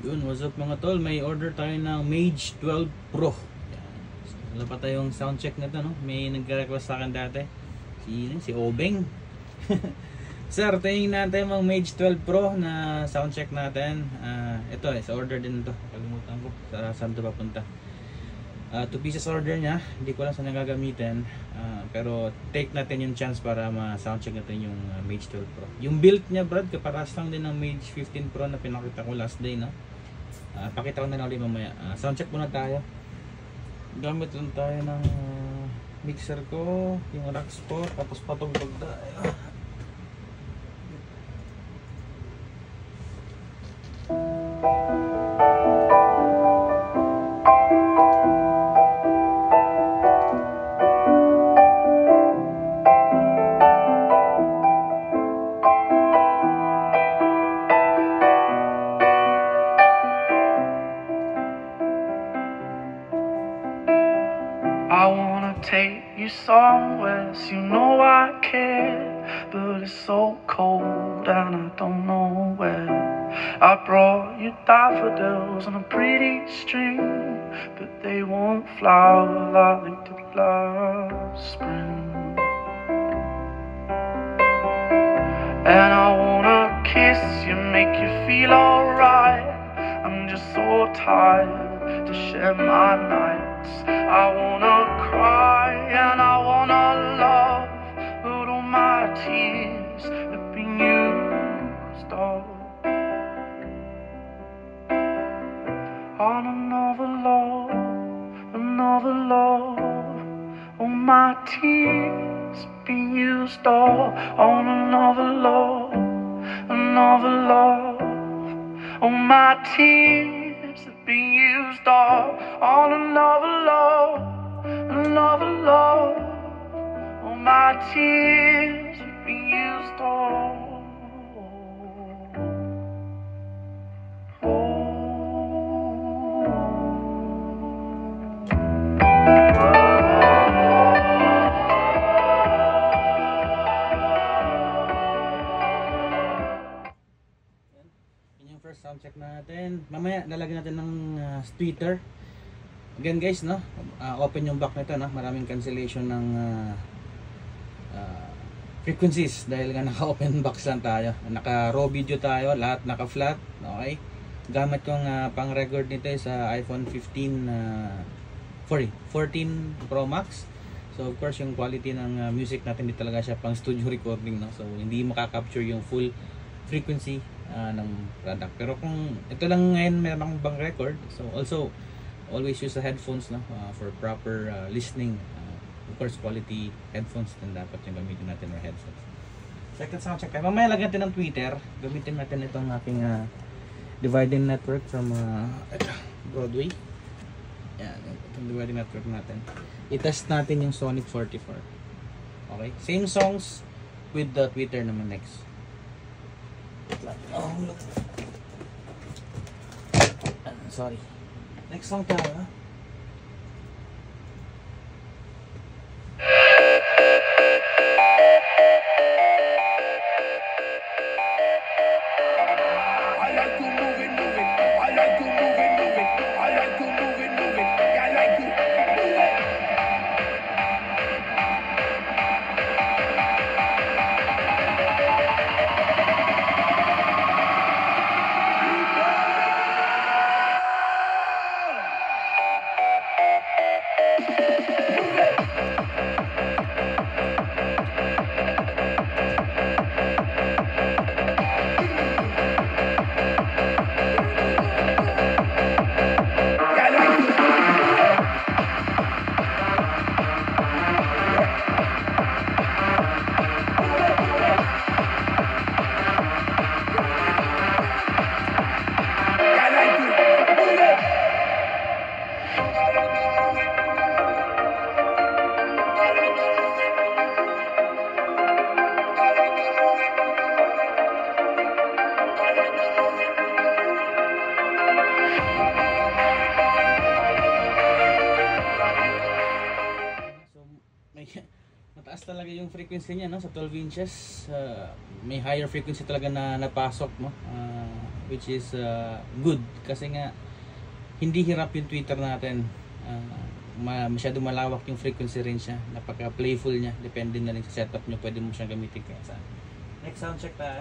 Yun, what's up mga tol? May order tayo ng Mage 12 Pro. Yan. So, wala pa tayong sound check nito, no? May nagka-request sa akin dati. Si Obeng. Sir, tingin natin mga Mage 12 Pro na sound check natin. Ito, sa order din ito. Kalimutan ko saan ito papunta. 2 pieces order niya. Hindi ko lang saan nagagamitin. Pero take natin yung chance para ma-sound check natin yung Mage 12 Pro. Yung build niya, Brad, kaparas lang din ng Mage 15 Pro na pinakita ko last day, no? Pakita ko na lang ulit mamaya. Sound check muna tayo. Gamit lang tayo ng mixer ko, yung racks ko, tapos patugtog tayo. I wanna take you somewhere, so you know I care, but it's so cold and I don't know where. I brought you daffodils on a pretty string, but they won't flower like they did last spring. And I wanna kiss you, make you feel alright. I'm just so tired to share my nights. I wanna cry and I wanna love, but all my tears have been used up on another love, another love. All my tears have been used up on another love, another love. All my tears have been used up on another love, another love. All my tears have been used up. First sound check natin. Mamaya lalagyan natin ng tweeter. Again guys, no? Open yung back nito, no? Maraming cancellation ng frequencies dahil nga naka-open box lang tayo. Naka-raw video tayo, lahat naka-flat, okay? Gamit kong pang-record nito sa iPhone 14 Pro Max. So of course yung quality ng music natin di talaga siya pang studio recording, no? So hindi makaka-capture yung full frequency ng product. Pero kung ito lang ngayon meron akong bang record, so also always use the headphones, no, for proper listening. Of course quality headphones din dapat yung gamitin natin, or headsets. Second sound check tayo. Mamaya lagyan natin ng tweeter. Gamitin natin itong aking dividing network from Broadway. Yan, itong dividing network natin. I-test natin yung Sonic 44. Okay, same songs with the tweeter naman next. Oh, look. Sorry. Next song tayo. talaga yung frequency niya, no, sa 12 inches. May higher frequency talaga na napasok, no. which is good kasi nga hindi hirap yung tweeter natin. Masyado malawak yung frequency range niya, napaka playful niya, depende na rin sa setup nyo, pwede mo siyang gamitin kaya saan. Next sound check tayo.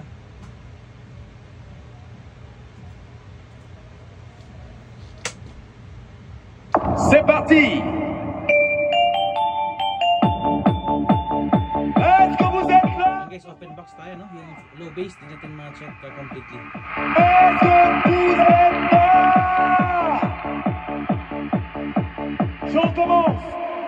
C'est parti! Est-ce que vous êtes là? Guys, open box tayo, no? Yung low bass, din natin ma-check completely. Est-ce que vous êtes là? Je recommence!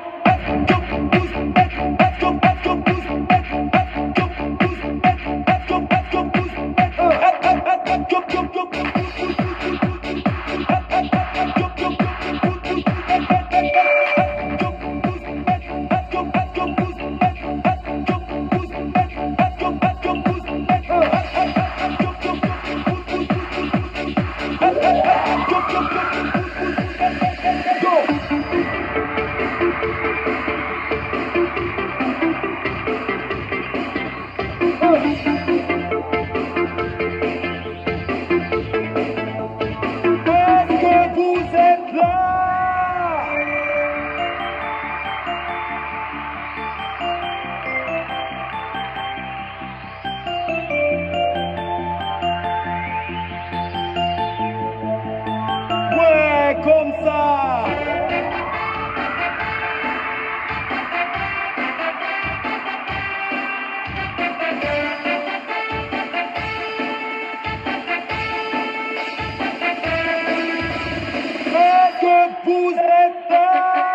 Comme ça! Est-ce que vous êtes là?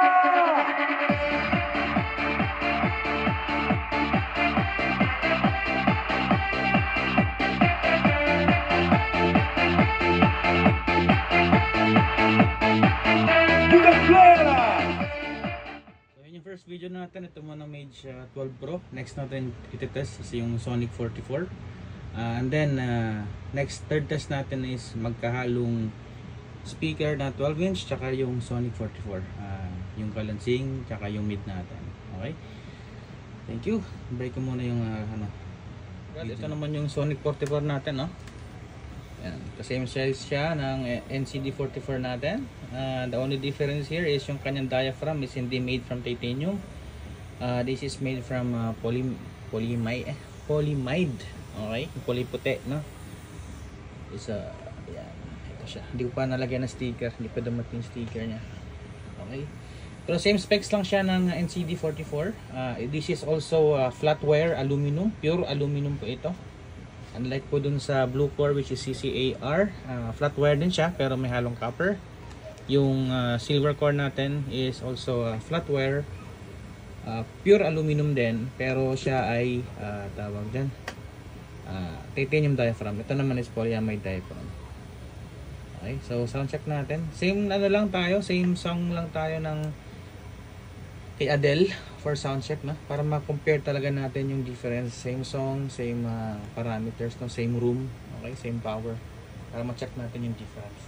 First video natin, ito muna Mage 12 Pro. Next natin itetest is yung Sonic 44. And then next third test natin is magkahalong speaker na 12 inch tsaka yung Sonic 44. Yung balancing tsaka yung mid natin. Okay? Thank you. Break ko muna yung ito naman yung Sonic 44 natin, no? Yan. Same size siya ng NCD 44 natin. The only difference here is yung kanyang diaphragm is hindi made from titanium. This is made from polyamide. Okay? Kulay puti, no? Yan. Ito siya. Hindi ko pa nalagyan ng sticker. Hindi pa dumating sticker niya. Okay? Pero same specs lang siya ng NCD 44. This is also flatware aluminum. Pure aluminum po ito. Unlike po dun sa blue core which is CCAR, flatware din siya pero may halong copper. Yung silver core natin is also flatware, pure aluminum din pero siya ay tawag dyan titanium diaphragm. Ito naman is polyamide diaphragm. Okay, so sound check natin. Same lang tayo, same song lang tayo ng kay Adele for sound check, no? Para ma-compare talaga natin yung difference. Same song, same parameters, no? Same room, okay? Same power. Para ma-check natin yung difference.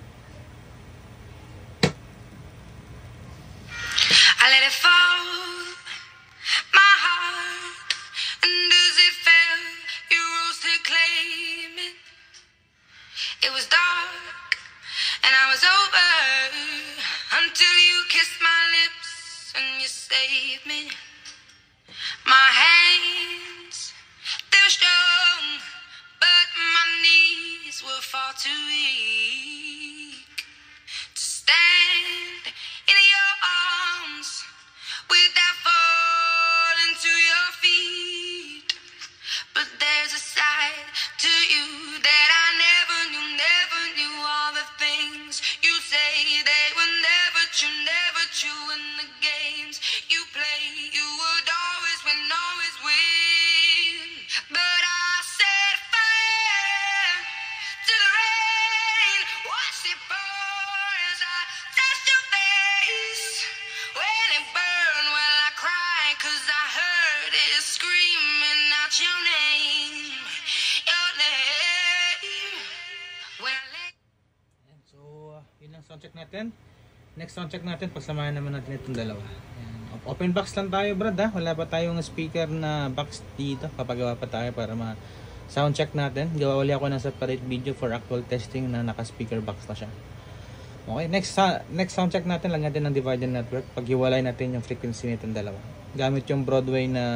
I let it fall, my heart, and as it fell, you rose to claim it. It was dark, and I was over, until you kissed my lips. And you saved me. My hands, they were strong, but my knees were far too weak to stand in your arms without falling to your feet. But there's a side to you that I never knew all the things you say, they were never true, never true. In the games you play, you would always win, always win. But I set fire to the rain, watched it pour as I touched your face. When it burned, well I cried, 'cause I heard it screaming out your name, your name. When I let... So, yun ang soundcheck natin. Next soundcheck natin, pagsamahan naman natin itong dalawa. Ayan. Open box lang tayo, Brad, ha? Wala pa tayong speaker na box dito. Papagawa pa tayo para sound check natin. Gawa uli ako ng separate video for actual testing na naka-speaker box na siya. Okay, next sound check natin, lang natin ng divider network. Paghiwalay natin yung frequency nitong dalawa. Gamit yung Broadway na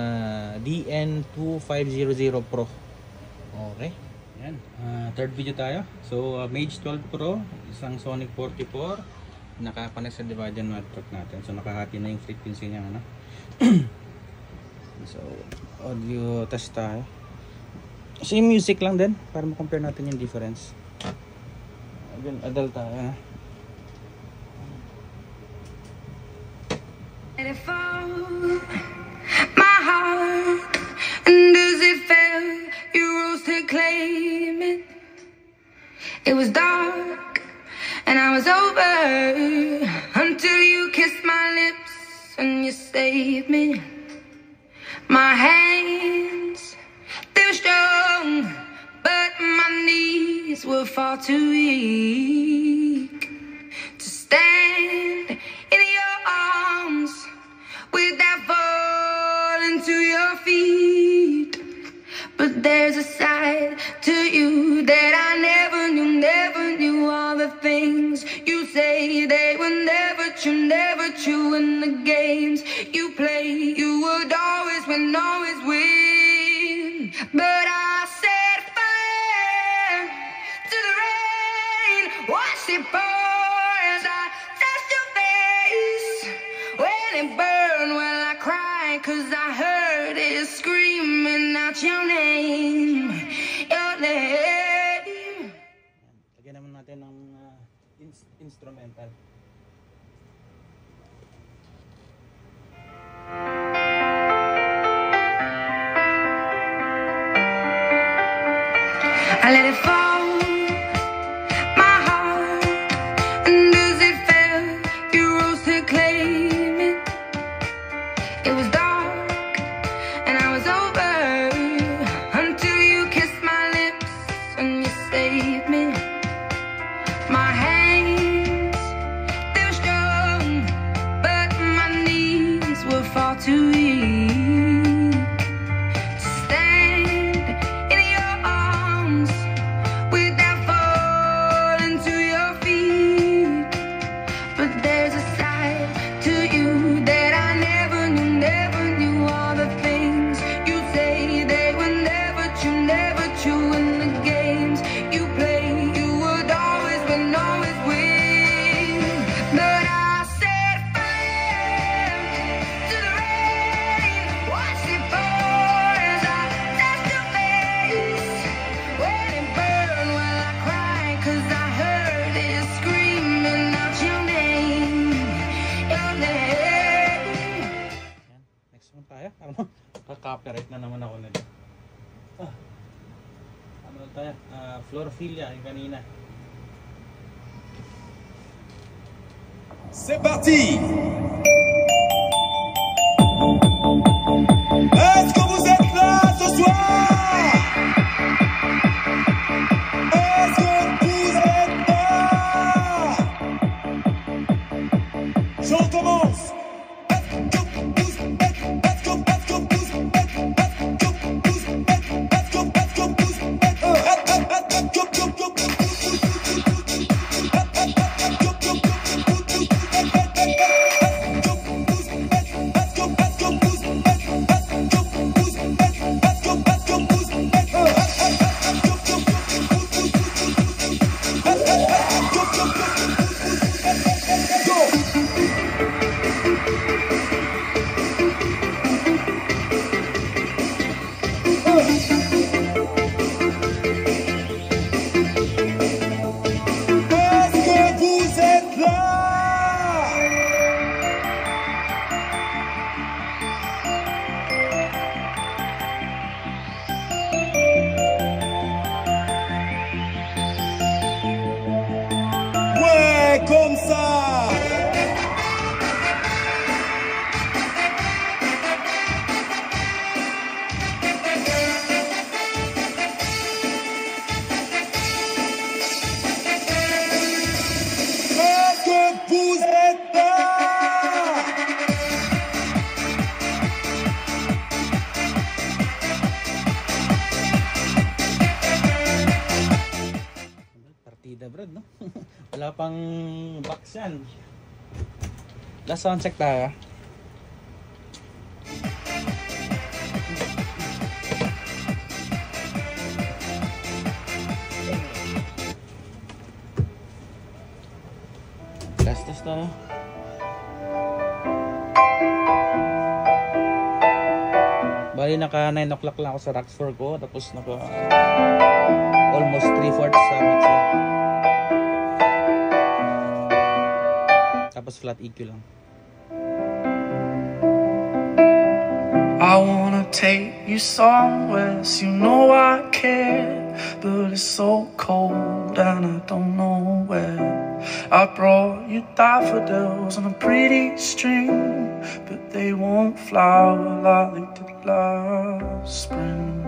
DN2500 Pro. Okay. Yan. Third video tayo. So, Mage 12 Pro, isang Sonic 44, nakakonect sa divider network natin. So, nakahati na yung frequency niya, ano? So, audio test tayo. Same music lang din para ma-compare natin yung difference. Again, adult tayo, ha? Let it fall, my heart, and as it fell, you rose to claim it. It was dark, and I was over, until you kissed my lips, and you saved me. My hands, they were strong, but my knees were far too weak to stand in your arms without falling to your feet. But there's a side to you that I never knew all the things you say, they were never true, and the games you play, you would always win, always win. But I set fire to the rain, watch it pour as I touched your face. When it burned, well I cried, 'cause I heard it screaming out your name, your name. Lagyan naman natin ng instrumental. I let it fall, my heart, and as it fell, you rose to claim it. It was dark, and I was over, until you kissed my lips, and you saved me. My hands, they were strong, but my knees were far too weak to stand in your arms without falling to your feet. But there's a side to you that I never knew all the things you say, they were never true, and the games you play, you would always win, always win. But I set fire to the rain, watch it pour as I touched your face. When it burned, well I cried, 'cause I heard it screaming out your name, your name. Yan. Next one tayo. Ano? Kaka-copyright na naman ako nito. Ano tayo? Florophilia, yung kanina. C'est parti. Est-ce que vous êtes là ce soir? Est-ce que vous êtes là? J'en commence. Comme ça. Est-ce que vous êtes là? Wala pang box yan. Last sound check tayo. Last test tayo. Bali naka 9 o'clock lang ako sa Rack 4 ko. Tapos naka almost 3/4 sa mixer. Tapos flat EQ lang. I wanna take you somewhere, so you know I care, but it's so cold and I don't know where. I brought you daffodils on a pretty string, but they won't flower like they did last spring.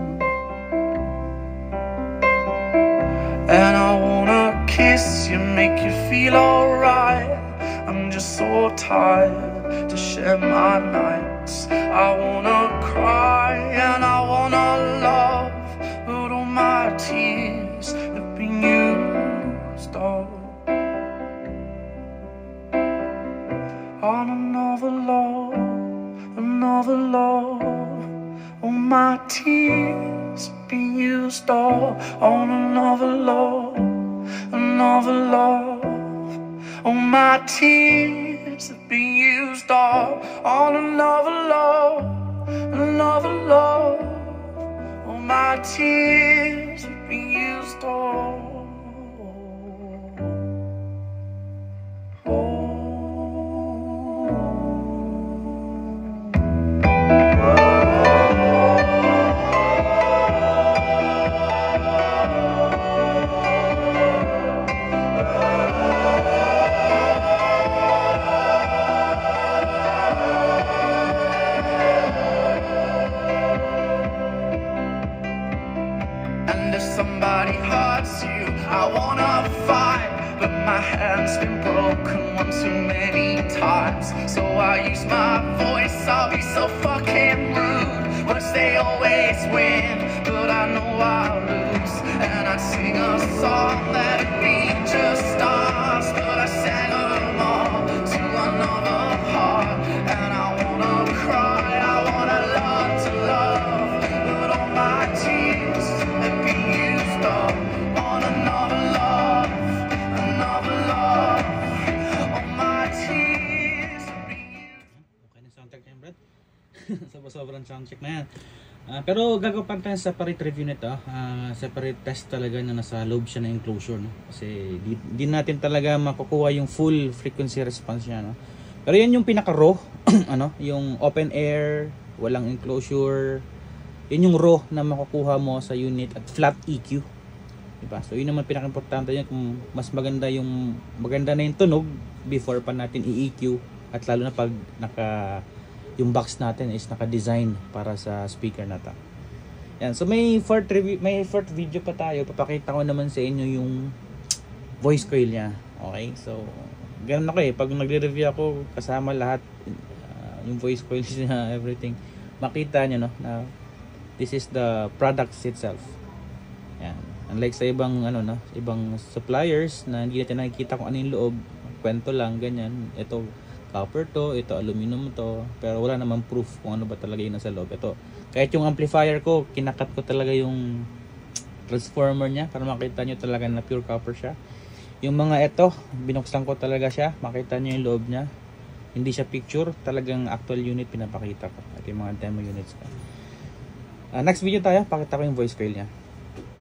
And I wanna kiss you, make you feel alright. I'm just so tired to share my nights. I wanna cry and I wanna love, but all my tears have been used up on another love, another love. All my tears have been used up on another love, another love. All my tears have been used up on another love, another love. All my tears have been used up. And if somebody hurts you, I wanna fight, but my hand's been broken one too many times. So I use my voice, I'll be so fucking rude. Words they always win, but I know I'll lose. And I'd sing a song that'd be just stars, but I sang them all to another heart. And I wanna cry, I wanna learn to love, but all my tears have been used up on another love, another love. All my tears have been used. Okay na sound check niyan, Brad. Sobrang sound check na yan. Pero gagawa pa tayo separate review nito. Separate test talaga na nasa loob siya na enclosure, no? Kasi di natin talaga makukuha yung full frequency response niya, no? Pero yan yung pinaka raw ano, yung open air, walang enclosure. Yun yung raw na makukuha mo sa unit at flat EQ, diba? So yun naman pinaka-importante yan, kung mas maganda na yung tunog before pa natin i-EQ, at lalo na pag yung box natin is naka-design para sa speaker na to. Yan, so may fourth video pa tayo. Papakita ko naman sa inyo yung voice coil niya. Okay? So ganun ako pag nagre-review ako, kasama lahat yung voice coil niya, everything. Makita niyo, no, na this is the product itself. Yan. Unlike sa ibang ibang suppliers na hindi natin nakikita kung ano yung loob, kwento lang ganyan. Ito copper to, ito aluminum to, pero wala namang proof kung ano ba talaga yung nasa loob. Ito, kahit yung amplifier ko, kinakat ko talaga yung transformer niya para makita nyo talaga na pure copper siya. Yung mga ito, binuksan ko talaga siya, makita nyo yung loob niya. Hindi siya picture, talagang actual unit pinapakita ko. At yung mga demo units ko. Next video tayo, pakita ko yung voice coil niya.